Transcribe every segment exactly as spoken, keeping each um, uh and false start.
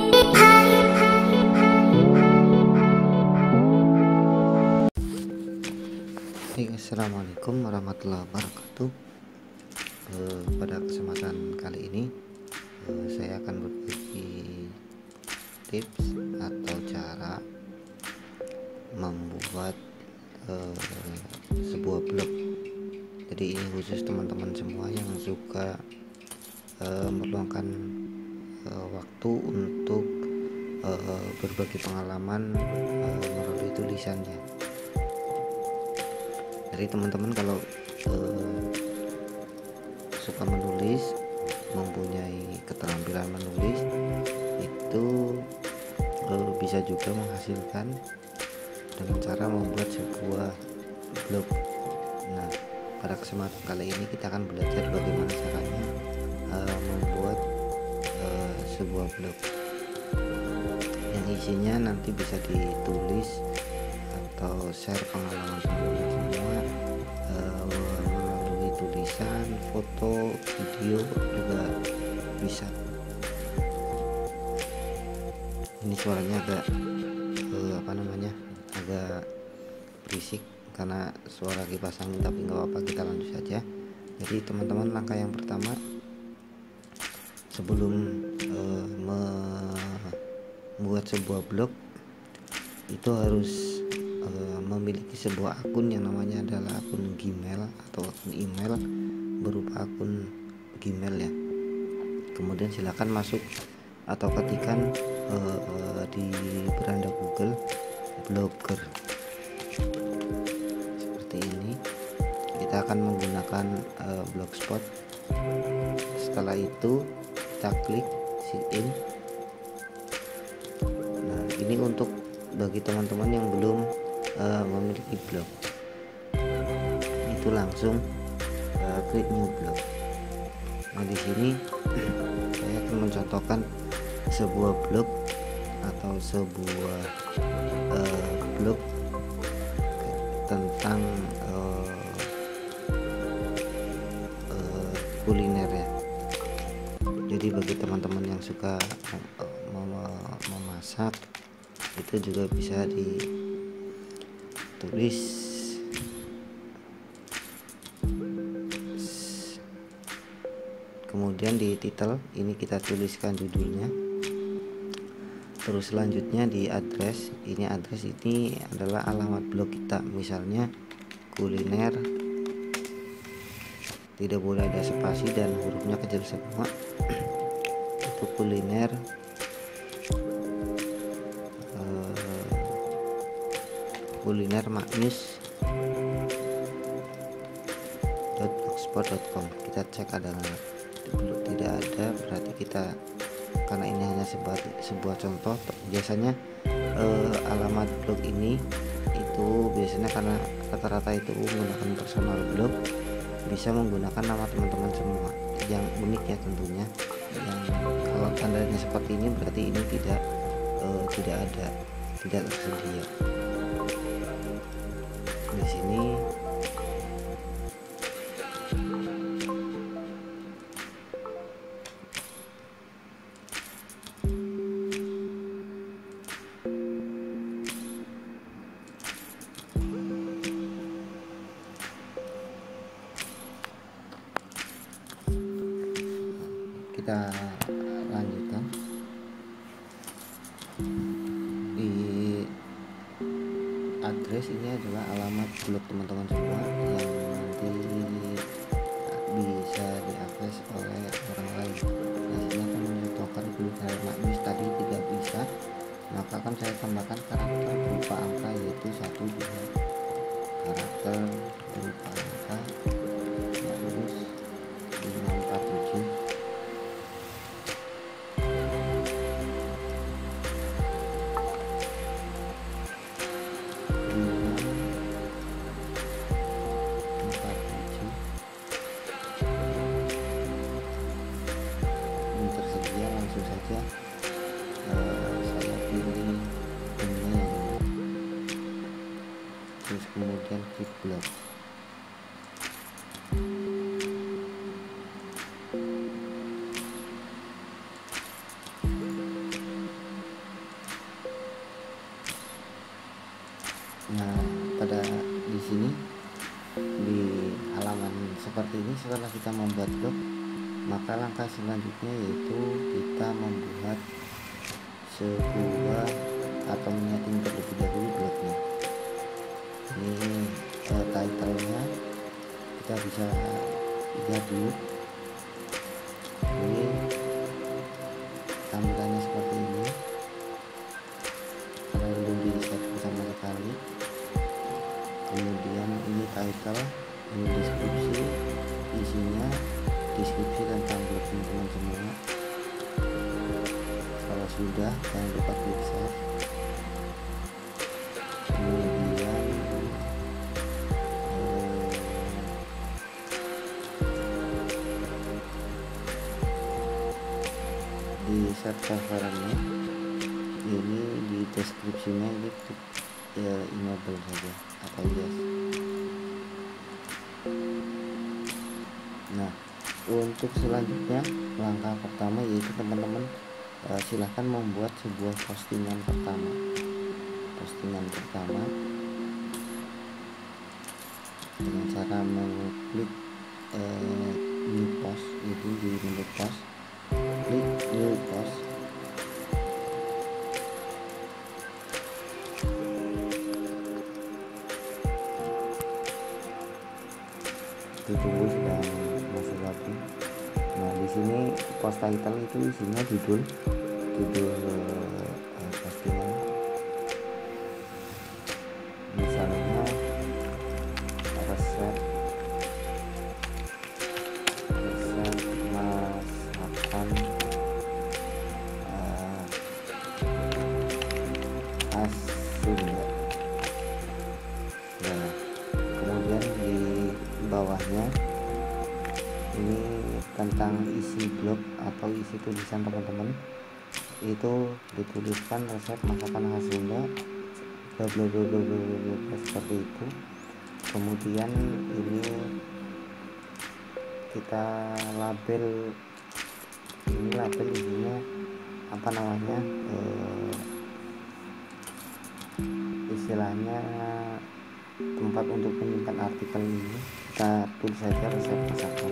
Assalamualaikum warahmatullahi wabarakatuh. eh, Pada kesempatan kali ini eh, saya akan berbagi tips atau cara membuat eh, sebuah blog. Jadi ini khusus teman-teman semua yang suka eh, meluangkan eh, waktu untuk eh, berbagi pengalaman eh, melalui tulisannya. Jadi teman-teman kalau eh, suka menulis, mempunyai keterampilan menulis, itu eh, bisa juga menghasilkan dengan cara membuat sebuah blog. Nah, pada kesempatan kali ini kita akan belajar bagaimana caranya eh, membuat eh, sebuah blog yang isinya nanti bisa ditulis atau share pengalaman teman-teman semua uh, melalui tulisan, foto, video juga bisa. Ini suaranya agak uh, apa namanya agak berisik karena suara kipas angin, tapi nggak apa-apa, kita lanjut saja. Jadi teman-teman, langkah yang pertama sebelum uh, membuat sebuah blog itu harus memiliki sebuah akun yang namanya adalah akun Gmail atau akun email berupa akun Gmail ya. Kemudian silakan masuk atau ketikkan uh, di beranda Google blogger seperti ini. Kita akan menggunakan uh, blogspot. Setelah itu kita klik sign in. Nah, ini untuk bagi teman-teman yang belum Uh, memiliki blog, itu langsung uh, klik new blog. Nah, di sini saya akan mencontohkan sebuah blog atau sebuah uh, blog tentang uh, uh, kuliner ya. Jadi bagi teman-teman yang suka mem- memasak, itu juga bisa di tulis kemudian di title ini kita tuliskan judulnya. Terus selanjutnya di address, ini address ini adalah alamat blog kita, misalnya kuliner, tidak boleh ada spasi dan hurufnya kecil semua. Itu kuliner kuliner maknyus dot blogspot dot com. Kita cek ada nggak. Tidak ada, berarti kita, karena ini hanya sebuah, sebuah contoh. Biasanya eh, alamat blog ini itu biasanya karena rata-rata itu menggunakan personal blog, bisa menggunakan nama teman-teman semua yang unik ya tentunya. Yang kalau tandanya seperti ini berarti ini tidak eh, tidak ada, tidak tersedia. Di sini kita lanjutkan. Di address ini adalah alamat blog teman-teman semua yang nanti bisa diakses oleh orang lain. Nah, ini akan mencontohkan kuliner maknyus tadi tidak bisa, maka akan saya tambahkan karakter berupa angka, yaitu satu dua karakter berupa angka terus lima empat tujuh. Langsung saja uh, saya pilih ini, terus kemudian klik blog. Nah, pada di sini di halaman seperti ini, setelah kita membuat blog, maka langkah selanjutnya yaitu kita membuat sebuah atau menyeting terlebih dahulu blognya. Ini eh, title-nya kita bisa lihat dulu. Ini tampilannya seperti ini karena belum di set sama sekali. Kemudian ini title, ini deskripsi, isinya deskripsi tentang blog teman-teman semua. Kalau sudah, jangan lupa klik save. Kemudian eh, di set servernya ini di deskripsinya ini ya enable saja atau yes. Nah, untuk selanjutnya langkah pertama yaitu teman-teman uh, silahkan membuat sebuah postingan pertama postingan pertama dengan cara mengklik uh, new post, itu di menu post, klik new post. Ditunggu sedang masih lagi. Nah, di sini post title itu isinya judul judul uh, postingan, misalnya resep resep masakan uh, khas Sunda. Nah, kemudian di bawahnya ini tentang isi blog atau isi tulisan teman-teman, itu dituliskan resep masakan khas Sunda bla bla bla bla bla bla seperti itu. Kemudian ini kita label, ini label isinya apa namanya eh, istilahnya tempat untuk menyimpan artikel ini, kita tulis saja resep masakan.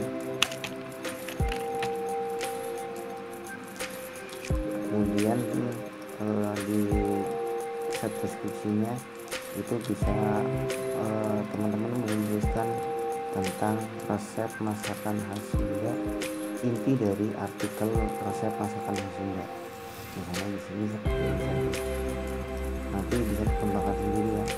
Kemudian eh, di set deskripsinya itu bisa eh, teman-teman menuliskan tentang resep masakan khas Sunda, inti dari artikel resep masakan khas Sunda. Misalnya di sini seperti ini saja. Nanti bisa dikembangkan sendiri ya.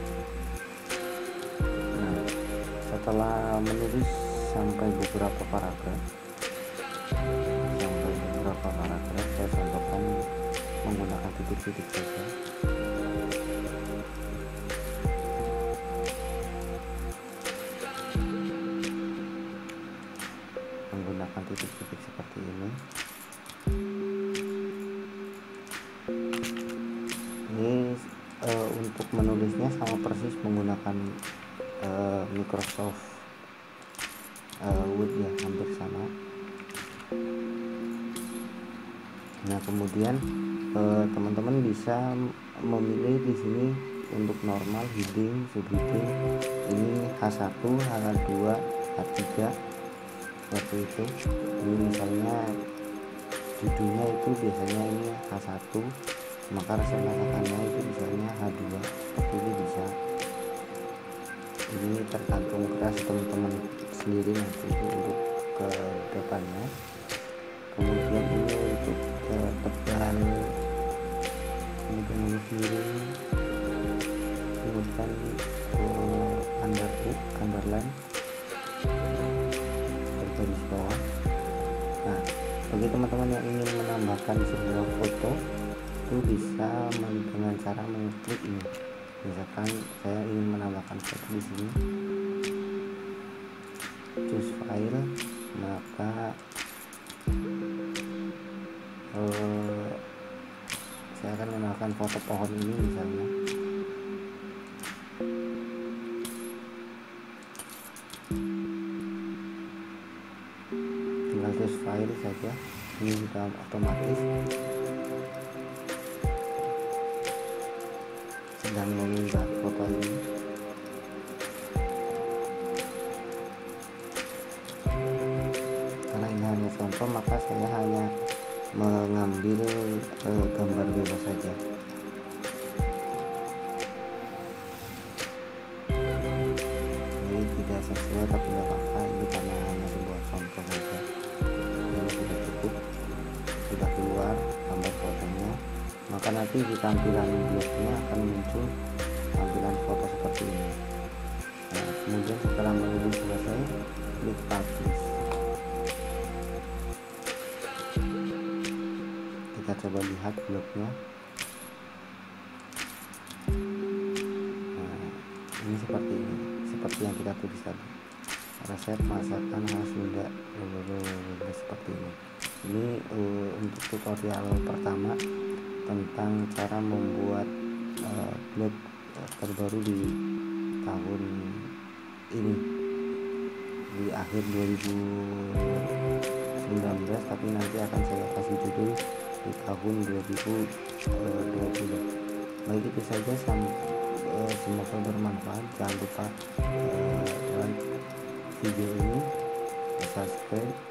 Setelah menulis sampai beberapa paragraf sampai beberapa paragraf saya contohkan menggunakan titik-titik saja. Menggunakan titik-titik seperti ini. Ini uh, untuk menulisnya sama persis menggunakan Uh, Microsoft uh, Word ya, hampir sama. Nah, kemudian uh, teman-teman bisa memilih di sini untuk normal, heading, subheading, ini H satu, H dua, H tiga seperti itu. Ini misalnya judulnya itu biasanya ini H satu, maka resep masakannya itu misalnya H dua, seperti ini bisa. Ini tergantung kreasi teman-teman sendiri nanti untuk ke depannya. Kemudian ini untuk ke depan, kemudian ini miring, kemudian uh, underline underline garis bawah. Nah, bagi teman-teman yang ingin menambahkan sebuah foto itu bisa dengan cara mengklik ini. Misalkan saya ingin menambahkan foto di sini, choose file, maka eh, saya akan menambahkan foto pohon ini misalnya. Tinggal choose file saja, ini sudah otomatis sedang meminta foto ambil eh, gambar bebas saja. Ini tidak sesuai tapi tidak apa-apa, ini karena hanya sebuah contoh saja. Ini sudah cukup, sudah keluar gambar fotonya, maka nanti di tampilan blognya akan muncul tampilan foto seperti ini. Nah, kemudian setelah mengunduh selesai, klik publish. Kita coba lihat blognya. Nah, ini seperti ini, seperti yang kita tulis tadi, resep masakan khas Sunda, seperti ini. Ini uh, untuk tutorial pertama tentang cara membuat uh, blog terbaru di tahun ini, di akhir dua ribu sembilan belas, tapi nanti akan saya kasih judul di tahun dua ribu dua puluh. Baik, itu saja. Sampai uh, semoga bermanfaat. Jangan lupa uh, like video ini, subscribe,